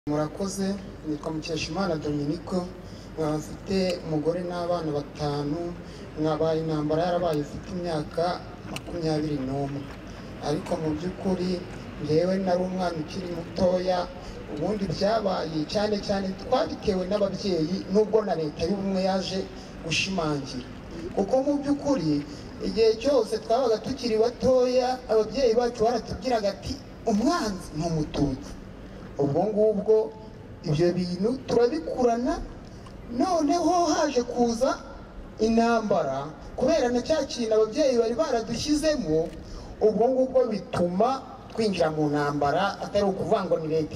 Murakoze nitwa Mukeshimana Dominiko mfite umugore n'abana batanu mwabaye intambara yarabaye ifite imyaka 21 ariko mu by'ukuri ngewe nari umwana ukiri mutoya ubundi byabaye cyane twabitewe n'ababyeyi nubwo na leta y'ubumwe yaje gushimangira kuko mu by'ukuri igihe cyose twabaga tukiri batoya ababyeyi bacu baratubwiraga ati umwanzi ni umututsi ubwo ngubwo ibyo bintu turabikurana noneho haje kuza intambara kubera na cya kintu ababyeyi bari baradushyizemo ubwo ngubwo bituma twinjira mu ntambara atari ukuvuga ngo ni leta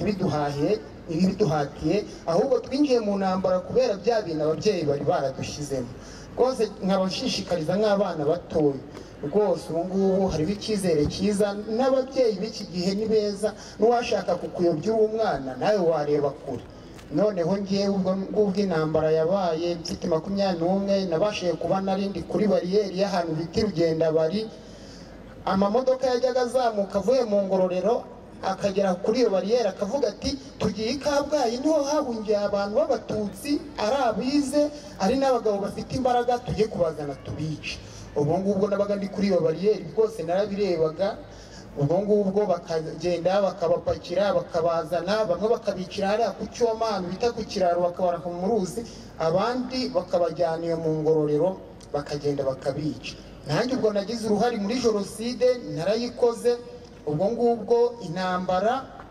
ibiduhatiye ahubwo twinjiye mu ntambara kubera bya bintu ababyeyi bari baradushyizemo rwose nkabashishikariza nk'abana batoya rwose ubu ngubu hariho icyizere cyiza n'ababyeyi b'iki gihe ni beza n'uwashaka kukuyobya umwana nawe wareba kure noneho ngewe ubwo intambara yabaye mfite 21 nabashije kuba narindi kuri bariyeri y'ahantu bita Rugenda bari amamodoka yajyaga azamuka avuye mu Ngororero akagera kuri iyo bariyeri akavuga ati tugiye Kabgayi niho habungiye abantu b'abatutsi ari abize ari n'abagabo bafite imbaraga tujye kubazana tubice ubwo ngubwo nabaga ndi kuri iyo bariyeri rwose narabirebaga ubwo ngubwo bakagenda bakabapakira bakabazana bamwe bakabicira hariya ku cyoma ahantu bita ku kiraro bakabaraka mu ruzi abandi bakabajyana iyo mu Ngororero bakagenda bakabica nanjye ubwo nagize uruhari muri jenoside narayikoze ubwo ngubwo intambara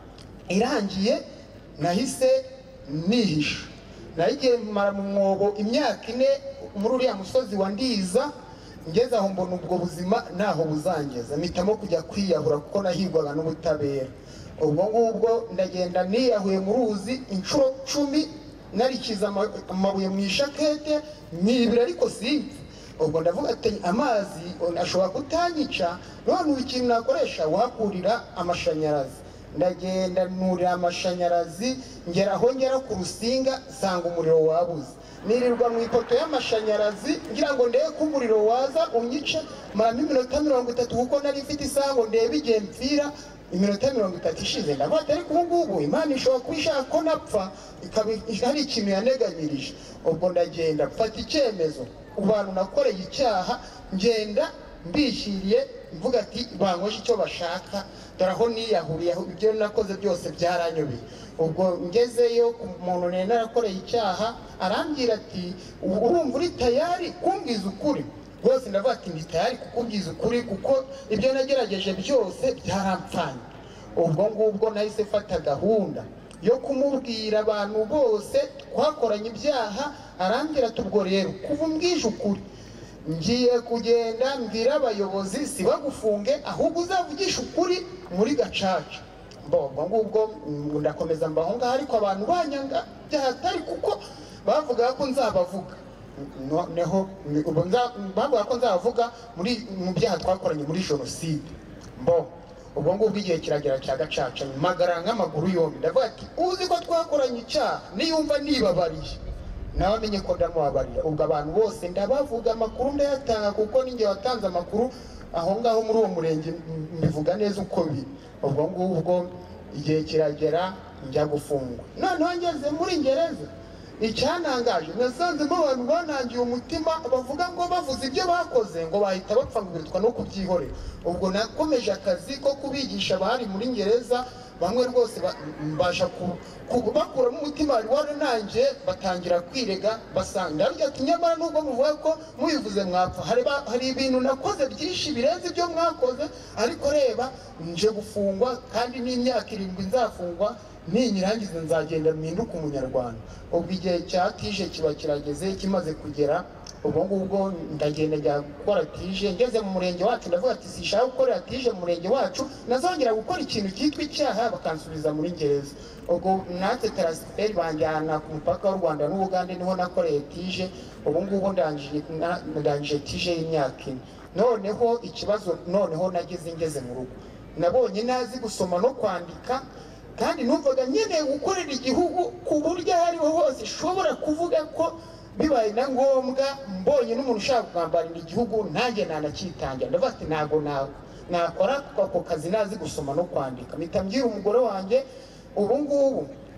irangiye nahise nihisha nagiye mara mu mwobo imyaka 4 muri uriya musozi wa Ndiza ngeze aho mbona ubwo buzima naho buzangeza mpitamo kujya kwiyahura kuko nahigwaga n'ubutabera ubwo ngubwo ndagenda niyahuye mu ruzi inshuro 10 narikiza amabuye mu ishakete nibira ariko simfa ubwo ndavuga ati amazi ashobora kutanyica none ikintu nakoresha wakurira amashanyarazi ndagenda nurira amashanyarazi ngera ku rusinga sanga umuriro wabuze nirirwa mu ipoto y'amashanyarazi ngira ngo ndebe ko umuriro waza unyice mara iminota 30 kuko nari mfite isango ndebe igihe mpfira iminota 30 ishize ndavuga ariko ubu ngubu Imana ishobora kwishaka ko napfa hari ikintu yaneganyirije ubwo ndagenda mfata icyemezo abantu nakoreye icyaha ngenda mbishiriye mvuga ati bangoshe icyo bashaka daraho niyahuriye ibyo nakoze byose byaranyobeye ubwo ngezeyo ku muntu narakoreye icyaha arambwira ati urumva uri tayari kumbwiza ukuri rwose ndavuga ati ndi tayari kukubwiza ukuri kuko ibyo nagerageje byose byarampfanye ubwo ngubwo nahise fata gahunda yo kumubwira abantu bose twakoranye ibyaha arambwira tubwo rero kuva umbwije ukuri ngiye kugenda mbwira abayobozi sibagufunge ahubwo uzavugisha ukuri muri gacaca ubwo ngubwo ndakomeza mbaho ngaho ariko abantu banyanga byahatari kuko bavuga ko nzabavuga noneho bavuga ko nzabavuga mu byaha twakoranye muri jenoside ubwo ngubwo igihe kiragera cya gacaca magara nk'amaguru yombi ndavuga ati uzi ko twakoranye icyaha niyumva nibabariye nawe amenye ko ndamubabarira ubwo abantu bose ndabavuga amakuru ndayatanga kuko ninjye watanze amakuru aho ngaho muri uwo murenge mbivuga neza uko biri ubwo ngubwo igihe kiragera njya gufungwa noneho ngeze muri gereza icyanangaje nasanzemo abantu banangiye umutima bavuga ngo bavuze ibyo bakoze ngo bahita bapfa ngo bitwa no kubyihorera ubwo nakomeje akazi ko kubigisha abari muri gereza bamwe rwose mbasha kubakuramo umutima wari nanjye batangira kwirega basanga ati nyamara nubwo muvuga ko mubivuze mwapfa hari ibintu nakoze byinshi birenze ibyo mwakoze ariko reba nje gufungwa kandi n'imyaka 7 nzafungwa ninyirangiza nzagenda mpinduka umunyarwanda ubwo igihe cyatije kiba kirageze kimaze kugera ubwo ngubwo ndagenda njya gukora tije ngeze mu murenge wacu ndavuga ati sishaka gukora tije mu murenge wacu nazongera gukora ikintu cyitwa icyaha bakansubiza muri gereza ubwo natwe transfer banjyana ku mupaka w'u Rwanda n'Ubugande niho nakoreye tije ubu ngubu ndangije tije y'imyaka 4 noneho ikibazo noneho nagize ngeze mu rugo nabonye nazi gusoma no kwandika kandi numvaga nyine gukorera igihugu ku buryo hariho hose ishobora kuvuga ko bibaye na ngombwa mbonye n'umuntu ushaka kugambanira igihugu nanjye nanakitangira ndavuga ati ntago nakora ako kazi nazi gusoma no kwandika mpita mbwira umugore wanjye ubu ngubu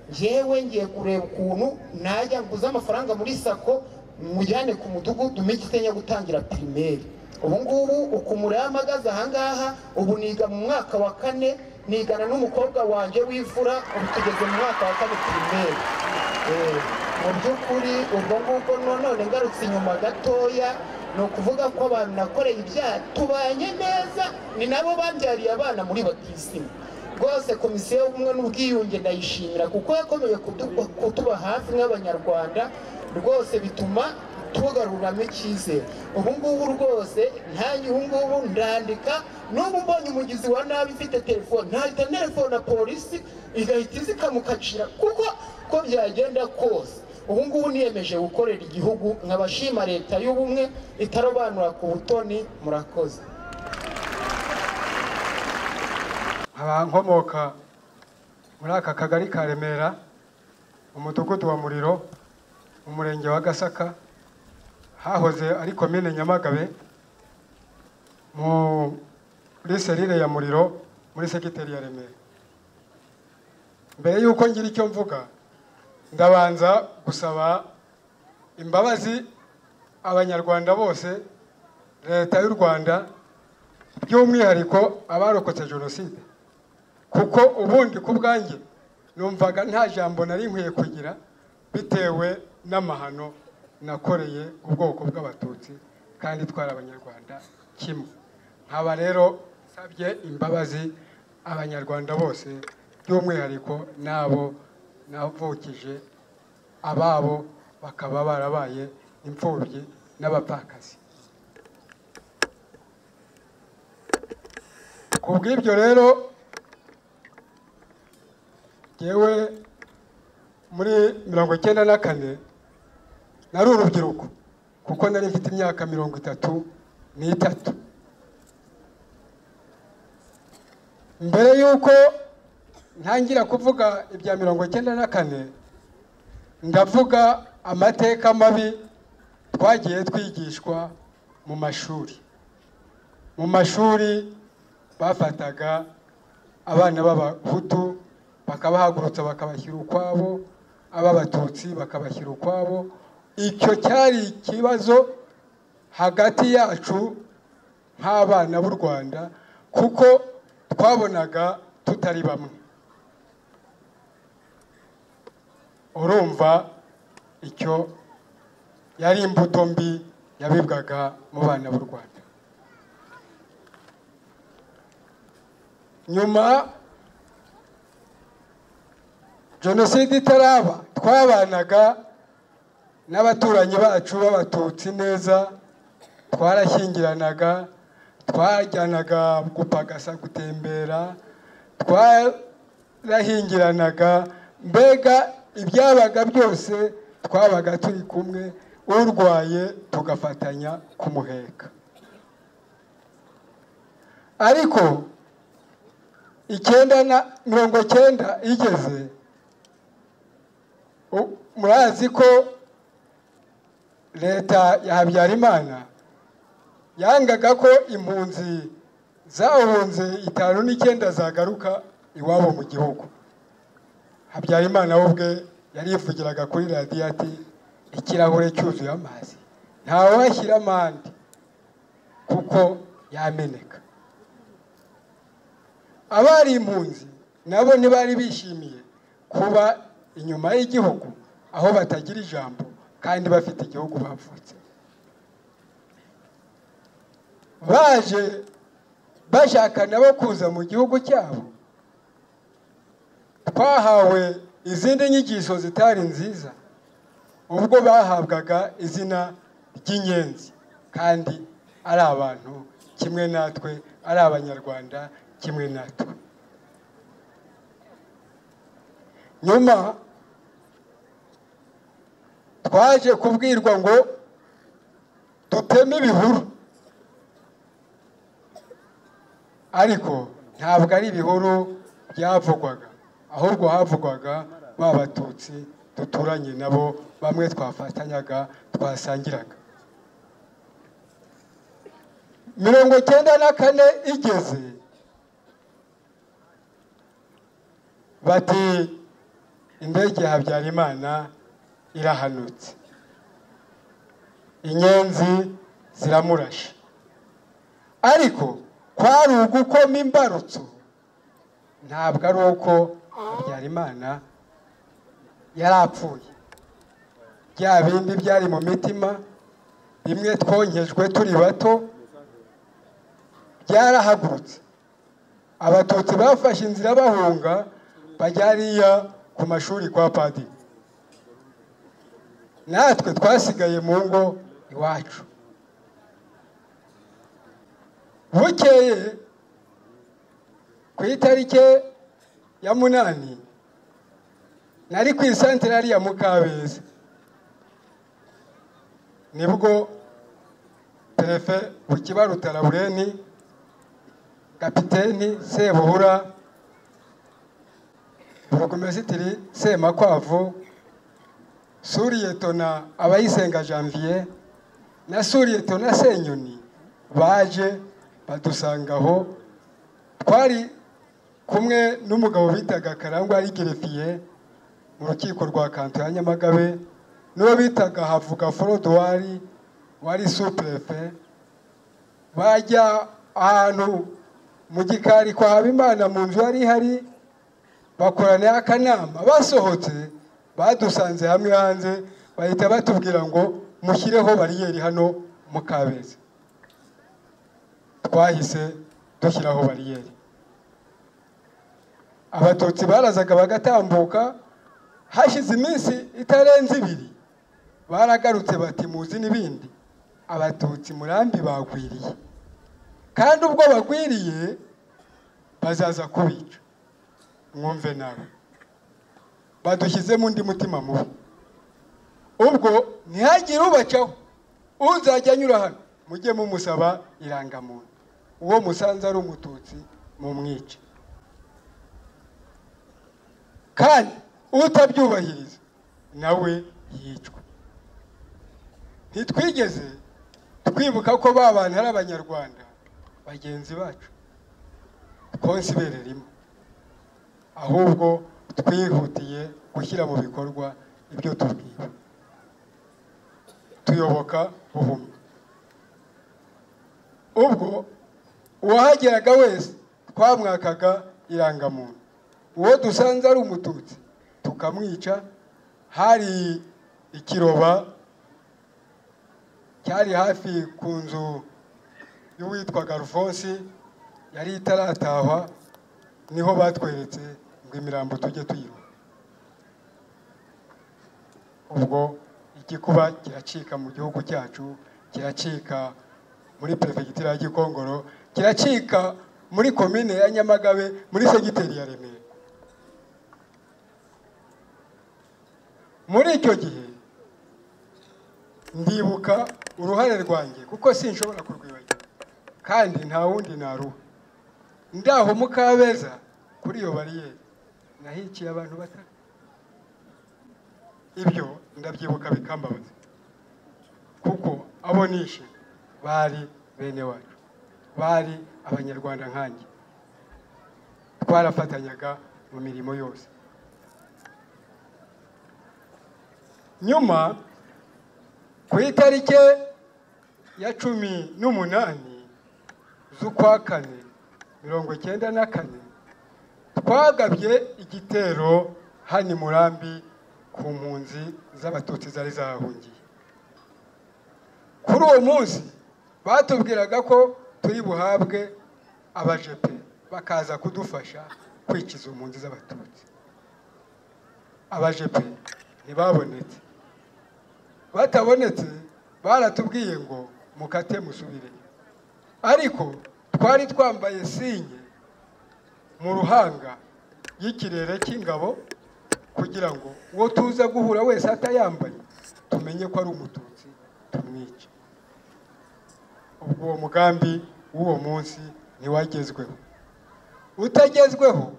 njyewe ngiye kureba ukuntu najya nguza amafaranga muri sako mujyane ku mudugudu mikitenya gutangira primaire. Ubu ngubu ukumura amagaza ahangaha ubu niga mu mwaka wa 4 nigana n'umukobwa wanje w'ifura ubu tugeze mu mwaka wa 4 primaire. Mu by'ukuri ubwo ngubwo none ngarutse inyuma gatoya no kuvuga ko abantu nakoreye ibyaha tubanye neza ni nabo bambyariye abana muri batisimu. Rwose komisiyo y'ubumwe n'ubwiyunge ndayishimira kuko yakomeye kutuba hafi nk'abanyarwanda, rwose bituma tugaruramo icyizere. Ubu ngubu rwose ntangiye ubu ngubu ndandika n'ubu mbonye umugizi wa nabi ifite telefone ntahita telefone polisi igahita izikamukacira kuko ko byagenda kose. Ubu ngubu niyemeje gukorera igihugu nk'abashima leta y'ubumwe itarobanura ku butoni. Murakoze. Abankomoka muri aka kagari ka Remera, umudugudu wa Muriro, umurenge wa Gasaka, hahoze ari komine Nyamagabe, muri serire ya Muriro, muri segiteri ya Remera. Mbere yuko ngira icyo mvuga, ndabanza gusaba imbabazi abanyarwanda bose, leta y'u Rwanda, by'umwihariko abarokotse jenoside, kuko ubundi ku bwanjye numvaga nta jambo nari nkwiye kugira bitewe n'amahano nakoreye ubwoko bw'abatutsi kandi twara abanyarwanda kimwe. Nkaba rero sabye imbabazi abanyarwanda bose, by'umwihariko nabo navukije ababo bakaba barabaye imfubyi n'abapfakazi. Kubw'ibyo rero yewe muri 1994 nari urubyiruko kuko nari mfite imyaka 33. Mbere yuko ntangira kuvuga ibya 1994 ndavuga amateka mabi twagiye twigishwa mu mashuri. Mu mashuri bafataga abana b'abahutu bakabahagurutsa bakabashyira ukwabo, ababatutsi bakabashyira ukwabo. Icyo cyari ikibazo hagati yacu nk'abana b'u Rwanda kuko twabonaga tutari bamwe. Urumva icyo yari imbuto mbi yabibwaga mu bana b'u Rwanda. Nyuma jenoside itaraba twabanaga n'abaturanyi bacu b'abatutsi neza, twarashyingiranaga, twajyanaga gupagasa gutembera, twarahingiranaga, mbega ibyabaga byose twabaga turi kumwe, urwaye tugafatanya kumuheka. Ariko 1990 igeze, murazi ko leta ya Habyarimana yangaga ko impunzi zahunze 59 zagaruka iwabo mu gihugu. Habyarimana ubwe yarivugiraga kuri radio ati ikirahure cyuzuye amazi ntawe washyira amande kuko yameneka. Abari impunzi nabo ntibari bishimiye kuba inyuma y'igihugu aho batagira ijambo kandi bafite igihugu bavutse. Baje bashaka nabo kuza mu gihugu cyabo. Twahawe izindi nyigisho zitari nziza ubwo bahabwaga izina ry'inyenzi kandi ari abantu kimwe natwe, ari abanyarwanda kimwe natwe. Nyuma twaje kubwirwa ngo duteme ibihuru, ariko ntabwo ari ibihuru byavugwaga, ahubwo havugwaga b'abatutsi duturanye nabo, bamwe twafatanyaga twasangiraga. 1994 igeze bati indege ya Habyarimana irahanutse, inyenzi ziramurashe, ariko kwari ugukoma imbarutso, ntabwo ari uko Habyarimana yarapfuye. Bya bindi byari mu mitima bimwe twonyejwe turi bato byarahagurutse. Abatutsi bafashe inzira bahunga bajya hariya ku mashuri kwa padiri, natwe twasigaye mu ngo iwacu. Bukeye ku itariki ya 8 nari ku isantere ya Mukabeza, nibwo Perefe Bukibaruta Laureni, Kapiteni Sebuhura, Burugumesitiri Semakwavu, Suriyetona Abayisenga Janvier na Suriyetona Senyoni baje badusangaho. Twari kumwe n'umugabo bitaga Karangwa ari gerefiye mu rukiko rwa kanto ya Nyamagabe, n'uwo bitaga Havuga Forodwari wari suprefe. Bajya ahantu mu gikari kwa Habimana mu nzu yari hari, bakorana akanama. Basohotse badusanze hamwe hanze, bahita batubwira ngo mushyireho bariyeri hano mu Kabeza. Twahise dushyiraho bariyeri. Abatutsi barazaga bagatambuka, hashize iminsi itarenze 2 baragarutse bati muzi n'ibindi, Abatutsi murambi bagwiriye, kandi ubwo bagwiriye bazaza kubica, mwumve nawe. Badushyize mu ndi mutima mubi. Ubwo ntihagire ubacaho, uzajya anyura hano mujye mumusaba irangamuntu, uwo musanze ari umututsi mumwice, kandi utabyubahiriza nawe yicwa. Ntitwigeze twibuka ko babana ari abanyarwanda bagenzi bacu twonsibere rimwe, ahubwo twihutiye gushyira mu bikorwa ibyo tubwiwe, tuyoboka buhumyi. Ubwo uwahageraga wese twamwakaga irangamuntu, uwo dusanze ari umututsi tukamwica. Hari ikiroba cyari hafi ku nzu y'uwitwaga Alphonse, yari itaratahwa, niho batweretse ngo imirambo tujye tuyiba. Ubwo igikuba kiracika mu gihugu cyacu, kiracika muri prefegitura ya Gikongoro, kiracika muri komine ya Nyamagabe, muri segiteri ya Remera. Muri icyo gihe ndibuka uruhare rwanjye, kuko sinshobora kurwibagirwa, kandi nta wundi naruha. Ndaho mu Kabeza kuri iyo bariyeri nahikiye abantu batatu. Ibyo ndabyibuka bikambabaza, kuko abo nishe bari bene wacu, bari abanyarwanda nkanjye, twarafatanyaga mu mirimo yose. Nyuma ku itariki ya 18 z'ukwa 4 1994 twagabye igitero hani Murambi ku mpunzi z'Abatutsi zari zahungiye. Kuri uwo munsi batubwiraga ko turi buhabwe abajepe bakaza kudufasha kwikiza impunzi z'Abatutsi. Abajepe ntibabonetse. Batabonetse baratubwiye ngo mukate musubire, ariko twari twambaye sinye mu ruhanga y'ikirere cy'ingabo kugira ngo uwo tuza guhura wese atayambaye tumenye ko ari umututsi tumwice. Ubwo uwo mugambi w'uwo munsi ntiwagezweho. Utagezweho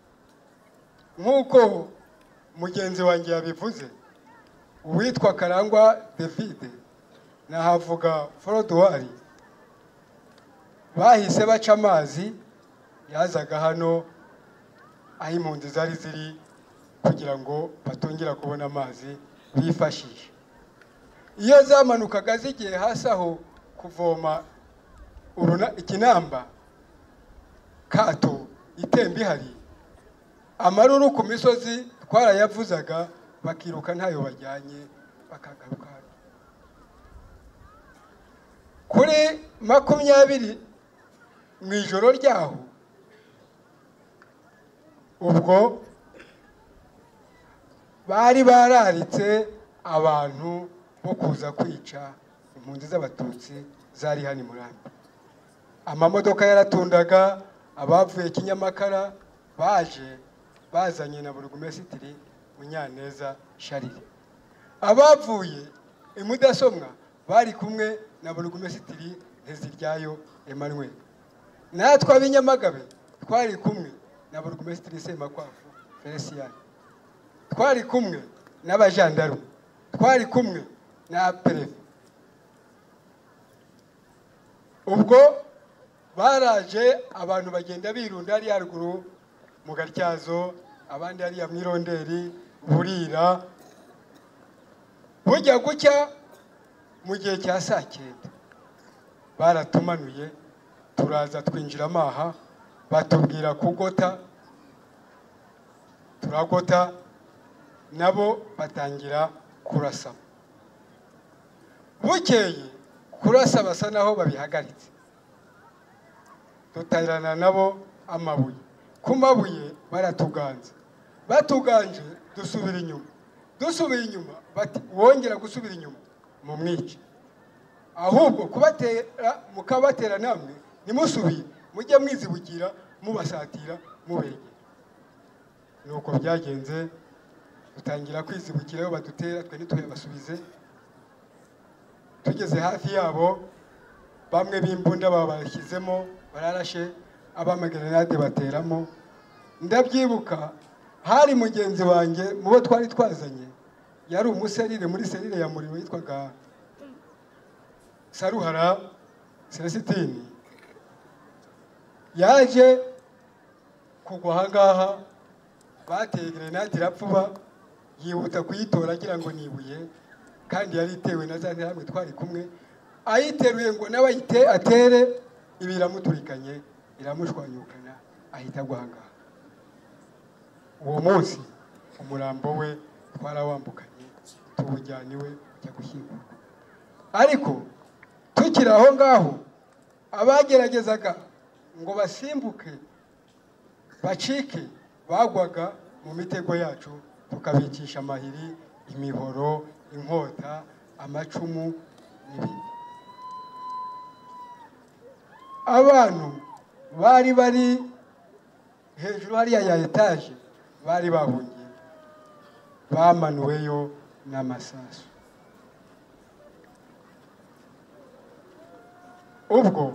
nk'uko mugenzi wanjye yabivuze, uwitwa Karangwa David na Havuga Forodwari bahise baca amazi yazaga hano aho impunzi zari ziri kugira ngo batongera kubona amazi bifashisha. Iyo zamanukaga zigiye hasi aho kuvoma ikinamba kato itemba ihari, amaruru ku misozi twarayavuzaga bakiruka ntayo bajyanye bakagaruka. Kuri 20 mu ijoro ryaho ubwo bari bararitse abantu bo kuza kwica impunzi z'abatutsi zari hani Murambi. Amamodoka yaratundaga, abavuye Kinyamakara baje bazanye na burugumesitiri Munyaneza Sharire, abavuye imudasomwa bari kumwe na burugumesitiri Nteziryayo Emmanuel, natwe ab'inyamagabe twari kumwe na burugumesitiri Semakwafu Felician, twari kumwe n'abajandaru, twari kumwe na perefe. Ubwo baraje abantu bagenda birunda ari haruguru mu Gatyazo, abandi ari ya Mwironderi, Burira. Bujya gucya mu gihe cya 9 baratumanuye turaza twinjira amaha, batubwira kugota, turagota, nabo batangira kurasa. Bukeye kurasa basa naho babihagaritse, tutarana nabo amabuye. Ku mabuye baratuganza, batuganje dusubira inyuma, bati wongera gusubira inyuma mu mwica, ahubwo kubatera mukabatera namwe nimusubire mujye mwizibugira mubasatira mubegera. Nuko byagenze, dutangira kwizibukira yo badutera, twe ntituyabasubize. Tugeze hafi yabo, bamwe b'imbunda babashyizemo bararashe, abamagerenade bateramo. Ndabyibuka hari mugenzi wanjye mubo twari twazanye, yari umuserire muri serire ya Muriro yitwaga Saruhara Celestine, yaje kugwa ahangaha, bateye grenade irapfuba, yihuta kuyitora agira ngo nibuye, kandi yari itewe na za ntiramwe twari kumwe. Ayiteruye ngo nawe atere, ibiramuturikanye iramushwanyukana, ahita guhangaha. Uwo munsi umurambo we twarawambukanye tuwujyaniwe ujya gushyingurwa. Ariko tukiri aho ngaho, abageragezaga ngo basimbuke bacike bagwaga mu mitego yacu, tukabikisha amahiri, imihoro, inkota, amacumu n'ibindi. Abantu bari hejuru hariya ya etaje bari bahungiye, bamanuweyo n'amasasu. Ubwo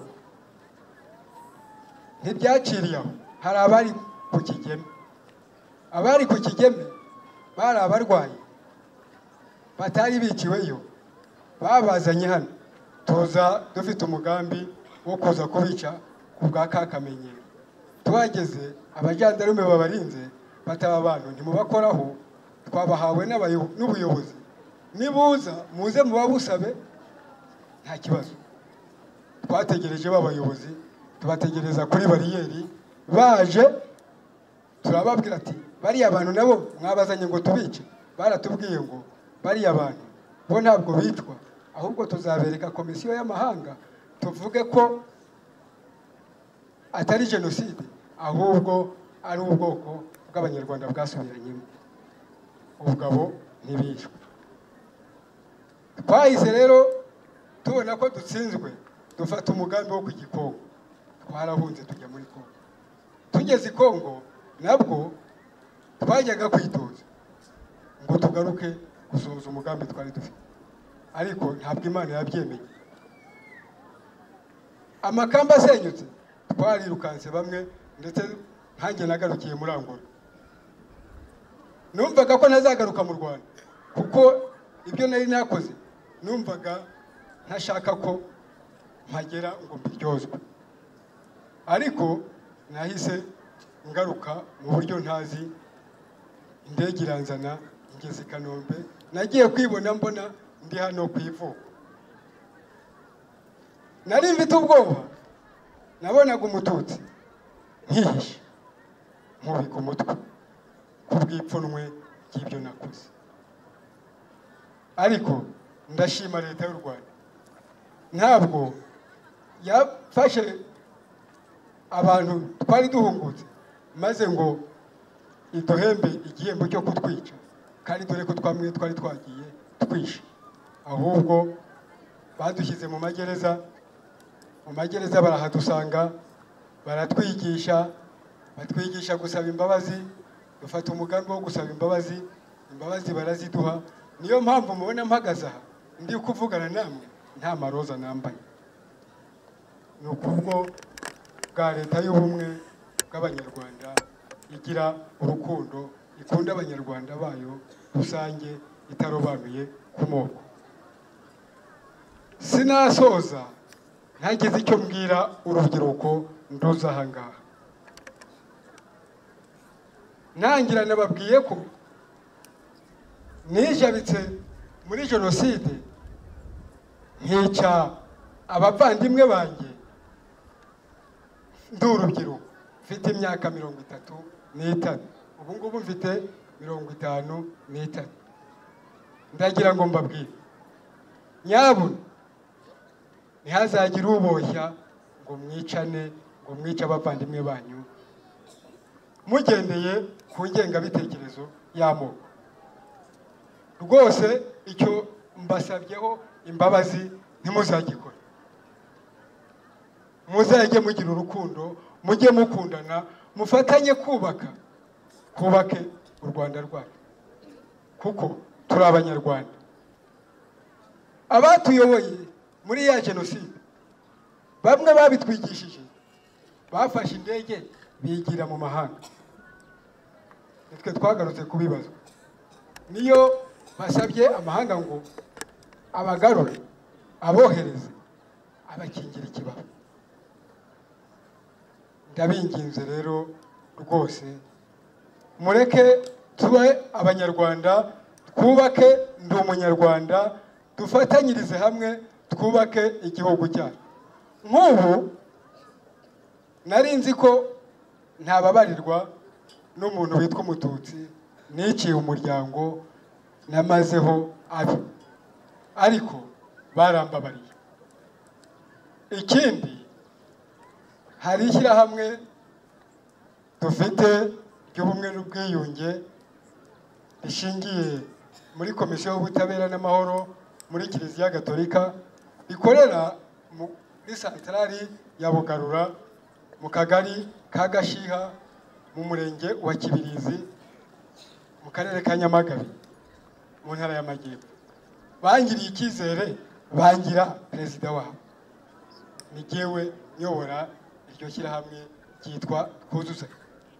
ntibyaciriye aho, hari abari ku Kigeme. Abari ku Kigeme bari abarwayi batari biciweyo, babazanye hano, tuza dufite umugambi wo kuza kubica ku bwa kakamenyero. Tuhageze abajandarume babarinze bataba abantu ntimubakoraho, twabahawe n'ubuyobozi, nibuza muze mubabusabe nta kibazo. Twategereje babayobozi, tubategereza kuri bariyeri, baje turababwira ati bari abantu nabo mwabazanye ngo tubice. Baratubwiye ngo bari abantu bo ntabwo bicwa, ahubwo tuzabereka komisiyo y'amahanga tuvuge ko atari jenoside, ahubwo ari ubwoko bw'abanyarwanda bwasubiranyemo. Ubugabo ntibishwe. Twahise rero tubona ko dutsinzwe, dufata umugambi wo ku Gikongo. Twarahunze tujya muri Kongo. Tugeze i Kongo nabwo twajyaga kwitoza ngo tugaruke gusohoza umugambi twari dufite, ariko ntabwo Imana yabyemeye. Amakamba asenyutse twarirukanse bamwe, ndetse ntange nagarukiye muri Angola. Numvaga ko ntazagaruka mu Rwanda, kuko ibyo nari nakoze numvaga ntashaka ko mpagera ngo mbiryozwe. Ariko nahise ngaruka mu buryo ntazi, indege iranzana ngeze i Kanombe, nagiye kwibona mbona ndi hano ku ivuko. Nari mfite ubwoba, nabonaga umututsi nkihishe nkubika umutwe kubw'ipfunwe ry'ibyo nakoze. Ariko ndashima leta y'u Rwanda, ntabwo yafashe abantu twari duhungutse maze ngo iduhembe igihembo cyo kutwica, kandi dore ko twamwe twari twagiye twishe, ahubwo badushyize mu magereza. Mu magereza barahadusanga, baratwigisha, batwigisha gusaba imbabazi, dufata umugambi wo gusaba imbabazi, imbabazi baraziduha. Niyo mpamvu mubona mpagaze aha ndi kuvugana namwe nta maroza nambaye. Ni ukubwo bwa leta y'ubumwe bw'Abanyarwanda igira urukundo, ikunda Abanyarwanda bayo rusange, itarobanuye ku moko. Sinasoza ntagize icyo mbwira urubyiruko nduze aha ngaha. Nangira nababwiye ko nijabitse muri jenoside nkica abavandimwe banjye ndi urubyiruko, mfite imyaka 35, ubu ngubu mfite 55. Ndagira ngo mbabwire, nyabuna ntihazagire uboshya ngo mwicane, ngo mwice abavandimwe banyu mugendeye ku ngengabitekerezo y'amoko. Rwose icyo mbasabyeho imbabazi ntimuzagikora. Muzajye mugira urukundo, mujye mukundana, mufatanye kubake u Rwanda rwacu, kuko turi Abanyarwanda. Abatuyoboye muri ya jenoside bamwe babitwigishije, bafashe indege bigira mu mahanga. Nitwe twagarutse kubibazo. Niyo basabye amahanga ngo abagarure, abohereze, abakingira ikibaba. Ndabinginze rero rwose mureke tube Abanyarwanda, twubake ndi umunyarwanda, dufatanyirize hamwe twubake igihugu cyacu. Nk'ubu nari nzi ko ntababarirwa n'umuntu witwa umututsi, niciye umuryango namazeho abi, ariko barambabariye. Ikindi, hari ishyirahamwe dufite ry'ubumwe n'ubwiyunge rishingiye muri komisiyo y'ubutabera n'amahoro muri Kiliziya Gatolika, rikorera muri santarari ya Bugarura mu kagari ka Gashiha mu murenge wa Kibirizi mu karere ka Nyamagabe mu ntara y'Amajyepfo. Bangiriye icyizere, bangira perezida wabo. Ni jyewe nyobora iryo shyirahamwe ryitwa Twuzuzanye.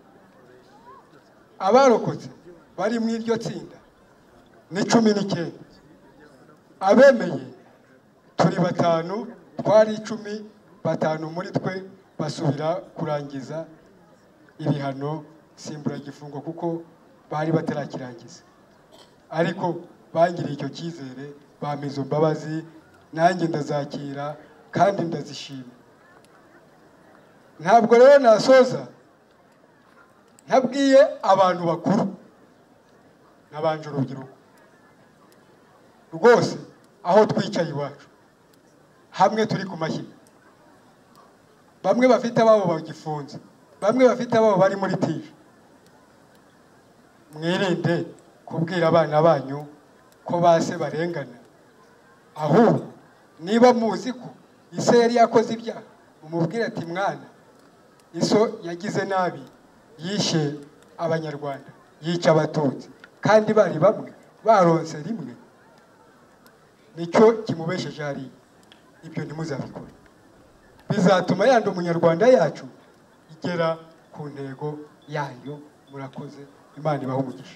Abarokotse bari mu iryo tsinda ni 19. Abemeye turi 5, twari 10, 5 muri twe basubira kurangiza ibihano simburagifungo kuko bari batarakirangiza. Ariko bangiriye icyo cyizere, bamizo mbabazi, nanjye ndazakira kandi ndazishima. Ntabwo rero nasoza ntabwiye abantu bakuru n'abanje urubyiruko. Rwose aho twicaye iwacu hamwe turi ku mashyiga, bamwe bafite ababo bagifunze, bamwe bafite ababo bari muri tije. Mwirinde kubwira abana banyu ko base barengana. Ahubwo niba muzi ko ise yari yakoze ibyaha, umubwire ati mwana, iso yagize nabi, yishe Abanyarwanda, yica Abatutsi, kandi bari bamwe baronse rimwe. Nicyo kimubesheje hariya. Ibyo ntimuzabikora, bizatuma yandi umunyarwanda yacu igera ku ntego yayo. Murakoze, Imana ibahe umugisha.